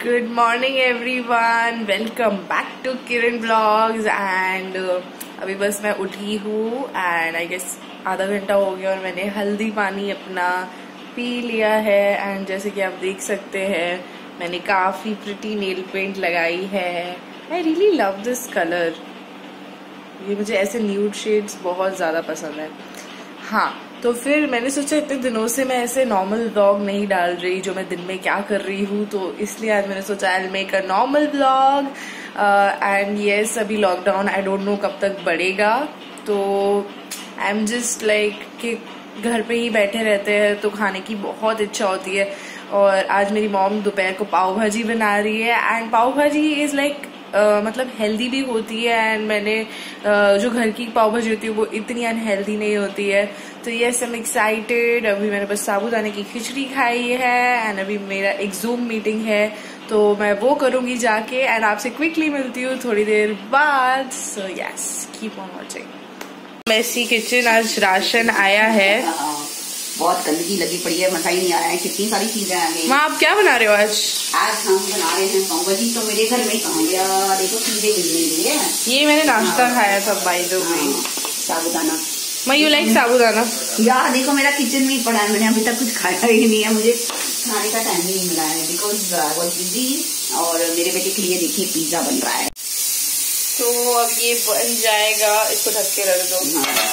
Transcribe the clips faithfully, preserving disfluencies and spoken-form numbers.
Good morning everyone, welcome back to Kiran blogs. And अभी बस मैं उठी हूँ एंड आई गेस आधा घंटा हो गया और मैंने हल्दी पानी अपना पी लिया है। एंड जैसे कि आप देख सकते हैं मैंने काफी प्रिटी नेल पेंट लगाई है। I really love this colour, ये मुझे ऐसे न्यूड शेड्स बहुत ज्यादा पसंद है। हाँ, तो फिर मैंने सोचा इतने दिनों से मैं ऐसे नॉर्मल व्लॉग नहीं डाल रही जो मैं दिन में क्या कर रही हूँ, तो इसलिए आज मैंने सोचा I will make a normal vlog. And yes, अभी लॉकडाउन आई डोंट नो कब तक बढ़ेगा, तो आई एम जस्ट लाइक कि घर पे ही बैठे रहते हैं तो खाने की बहुत इच्छा होती है। और आज मेरी मॉम दोपहर को पाव भाजी बना रही है and pav bhaji is like Uh, मतलब हेल्दी भी होती है। एंड मैंने uh, जो घर की पाव भाजी होती है वो इतनी अनहेल्दी नहीं होती है। तो यस, आई एम एक्साइटेड। अभी मैंने बस साबूदाने की खिचड़ी खाई है एंड अभी मेरा एक जूम मीटिंग है तो मैं वो करूंगी जाके एंड आपसे क्विकली मिलती हूँ थोड़ी देर बाद। So yes, keep on watching. Messy kitchen, आज राशन आया है, बहुत गंदगी लगी पड़ी है, मजा ही नहीं आया है, कितनी सारी चीजें आ गई। माँ आप क्या बना रहे हो आज? आज हम बना रहे हैं पाव भाजी। तो मेरे घर में कहाँ गया, देखो चीजें मिलने लिए। ये मैंने नाश्ता हाँ। खाया था बाय द वे, साबूदाना। मैं यू लाइक साबूदाना? यार देखो मेरा किचन में ही पड़ा है, मैंने अभी तक कुछ खाया ही नहीं है, मुझे खाने का टाइम ही नहीं मिला है बिकॉज आई वाज बिजी। और मेरे बेटे के लिए देखिए पिज्जा बन रहा है, तो अब ये बन जाएगा, इसको ढक के रख दो। हाँ।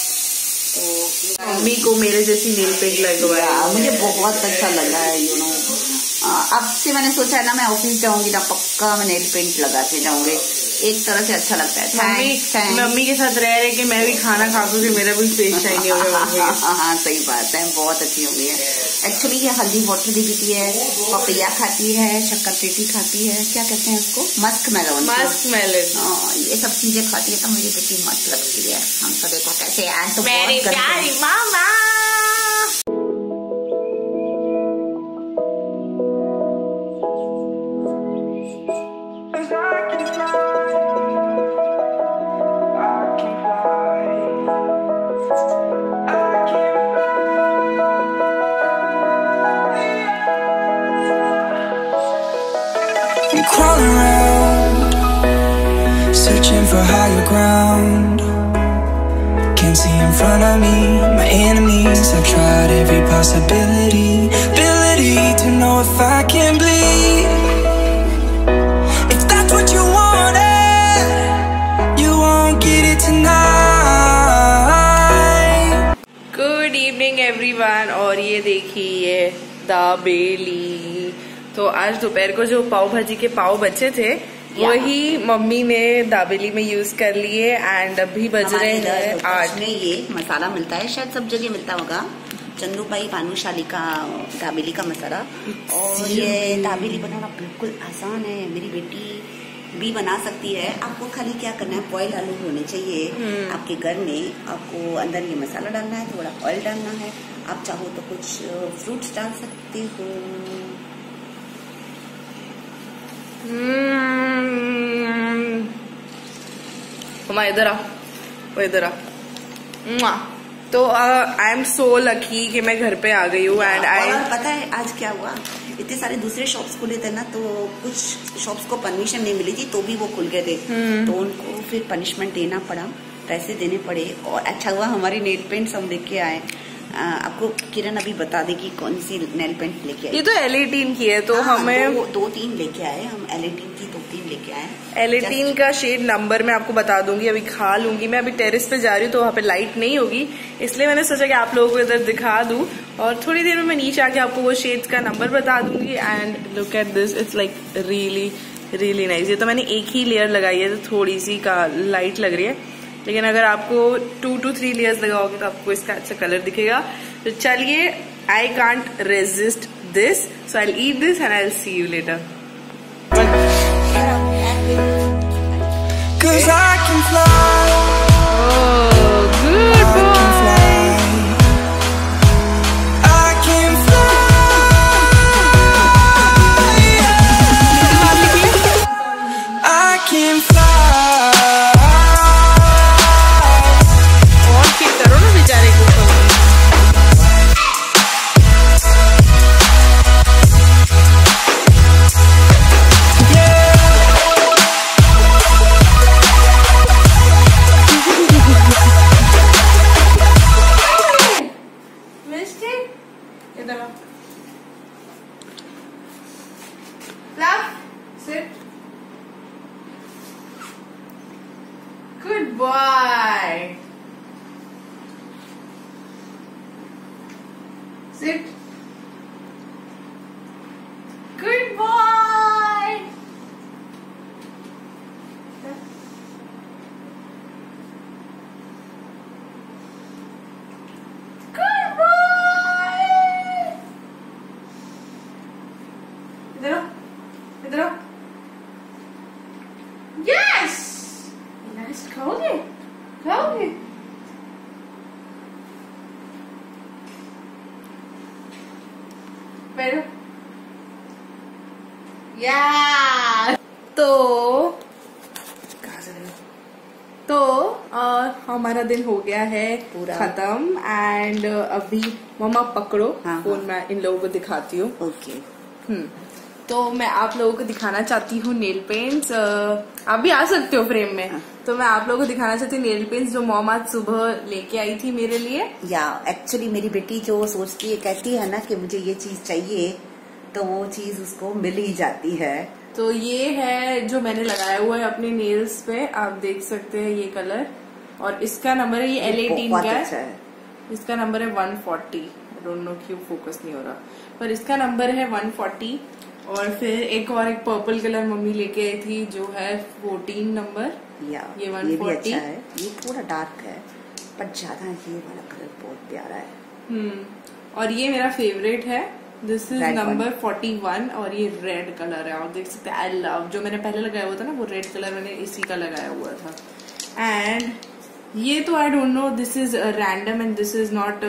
तो मम्मी को मेरे जैसी नेल पेंट लगवाया, मुझे बहुत अच्छा लगा है। यू नो, अब से मैंने सोचा है ना मैं ऑफिस जाऊंगी ना पक्का मैं नेल पेंट लगा के जाऊंगी, एक तरह से अच्छा लगता है। मम्मी मम्मी के साथ रह रहे कि मैं भी खाना खा दूंगी, मेरा भी फेस शाइनी हो गया। हाँ सही बात है, बहुत अच्छी हो गई है। एक्चुअली ये हल्दी वाटर भी पीती है, पपैया खाती है, शक्कर पेटी खाती है, क्या कहते हैं उसको, मस्क मेलन। मस्क मेलन, ये सब चीजें खाती है तो मेरी बेटी मस्त लगती है। हम तो देखो कैसे आज तो मेरी प्यारी मामा। Crawling around, searching for higher ground. Can't see in front of me, my enemies. I've tried every possibility, ability to know if I can bleed. If that's what you wanted, you won't get it tonight. Good evening everyone, और ये देखिए दाबेली। तो आज दोपहर को जो पाव भाजी के पाव बचे थे वही मम्मी ने दाबेली में यूज कर लिए एंड अभी बज रहे हैं आठ। में ये मसाला मिलता है, शायद सब जगह मिलता होगा, चंदूबाई भानुशाली का दाबेली का मसाला। और ये दाबेली बनाना बिल्कुल आसान है, मेरी बेटी भी बना सकती है। आपको खाली क्या करना है, बॉयल आलू होने चाहिए आपके घर में, आपको अंदर ये मसाला डालना है, थोड़ा ऑयल डालना है, आप चाहो तो कुछ फ्रूट्स डाल सकते हो। हमारा इधर आ, वो इधर आ। तो आई एम सो लकी कि मैं घर पे आ गई हूँ। एंड आई पता है आज क्या हुआ, इतने सारे दूसरे शॉप्स खुले थे ना, तो कुछ शॉप्स को परमिशन नहीं मिली थी तो भी वो खुल गए थे, तो उनको फिर पनिशमेंट देना पड़ा, पैसे देने पड़े। और अच्छा हुआ हमारी नेल पेंट्स हम लेके आए। आ, आपको किरण अभी बता देगी कौन सी नेल पेंट लेके आए। ये तो एल एटीन की है, तो हाँ, हमें दो, दो तीन लेके आए हम, एल एटीन की दो तीन लेके आए। एल एटीन का शेड नंबर मैं आपको बता दूंगी, अभी खा लूंगी। मैं अभी टेरेस पे जा रही हूँ तो वहाँ पे लाइट नहीं होगी, इसलिए मैंने सोचा कि आप लोगों को इधर दिखा दूं और थोड़ी देर में मैं नीचे आके आपको वो शेड्स का नंबर बता दूंगी। And look at this, it's like really really nice. ये तो मैंने एक ही लेयर लगाई है तो थोड़ी सी का लाइट लग रही है, लेकिन अगर आपको टू टू थ्री लेयर्स लगाओगे तो आपको इसका अच्छा कलर दिखेगा। तो चलिए, I can't resist this, so I will eat this and I will see you later. Cause I can fly. Oh, good boy. I can fly. I can fly. और क्या करो ना बेचारे को। Sit. Good boy. Good boy. इधर आओ, इधर आओ. Yes. Nice. खाओगे? खाओगे? बैठो. Yeah. तो कहाँ से गए? तो आ, हमारा दिन हो गया है पूरा खत्म एंड अभी मम्मा पकड़ो हाँ, फोन हाँ. मैं इन लोगों को दिखाती हूँ. ओके. हम्म तो मैं आप लोगों को दिखाना चाहती हूँ नेल पेंट्स. आप भी आ सकते हो फ्रेम में. हाँ. तो मैं आप लोगों को दिखाना चाहती हूँ नेल पेंट्स जो मॉम आज सुबह लेके आई थी मेरे लिए. या एक्चुअली मेरी बेटी जो सोचती है, कहती है ना कि मुझे ये चीज चाहिए, तो वो चीज उसको मिल ही जाती है. तो ये है जो मैंने लगाया हुआ है अपने नेल्स पे. आप देख सकते हैं ये कलर और इसका नंबर है ये एल एटीन का अच्छा है. है. इसका नंबर है one forty. I don't know क्यों फोकस नहीं हो रहा पर इसका नंबर है वन फोर्टी. और फिर एक और एक पर्पल कलर मम्मी लेके आई थी जो है फोर्टीन नंबर. या ये वन ये भी फोर्टी. अच्छा है. ये थोड़ा डार्क है पर ज्यादा ये वाला कलर बहुत प्यारा है. हम्म और ये मेरा फेवरेट है. This is Red number forty one और ये रेड कलर है. आप देख सकते हैं आई लव जो मैंने पहले लगाया हुआ था ना वो रेड कलर मैंने इसी का लगाया हुआ था. एंड ये तो I don't know this is random and this is not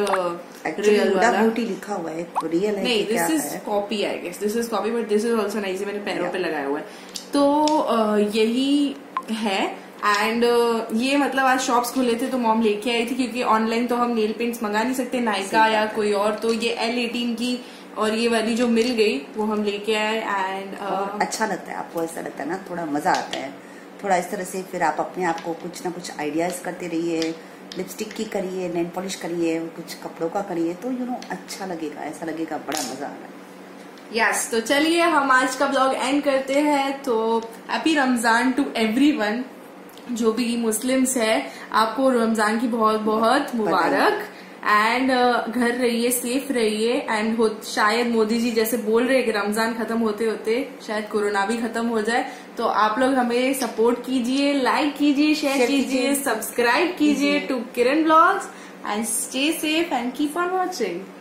real वाला. ब्यूटी लिखा हुआ है. रियल है नहीं कि क्या दिस इज है? Copy I guess. This is copy but this is also nice. मैंने पैरों पे लगाया हुआ है. तो uh, यही है. एंड uh, ये मतलब आज शॉप्स खुले थे तो मॉम लेके आई थी क्योंकि ऑनलाइन तो हम नेल पेंट्स मंगा नहीं सकते नाइका या कोई और. तो ये एल एटीन की और ये वाली जो मिल गई वो हम लेके आए. एंड uh, अच्छा लगता है. आपको ऐसा लगता है ना, थोड़ा मजा आता है. थोड़ा इस तरह से फिर आप अपने आप को कुछ ना कुछ आइडियाज करते रहिए. लिपस्टिक की करिए, नेल पॉलिश करिए, कुछ कपड़ों का करिए, तो यू नो अच्छा लगेगा. ऐसा लगेगा बड़ा मजा आ रहा है. यस yes, तो चलिए हम आज का ब्लॉग एंड करते हैं. तो हैप्पी रमजान टू एवरीवन. जो भी मुस्लिम्स है आपको रमजान की बहुत बहुत मुबारक. एंड uh, घर रहिए, सेफ रहिए. एंड हो शायद मोदी जी जैसे बोल रहे हैं कि रमजान खत्म होते होते शायद कोरोना भी खत्म हो जाए. तो आप लोग हमें सपोर्ट कीजिए, लाइक कीजिए, शेयर कीजिए, सब्सक्राइब कीजिए to Kiran blogs and stay safe and keep on watching.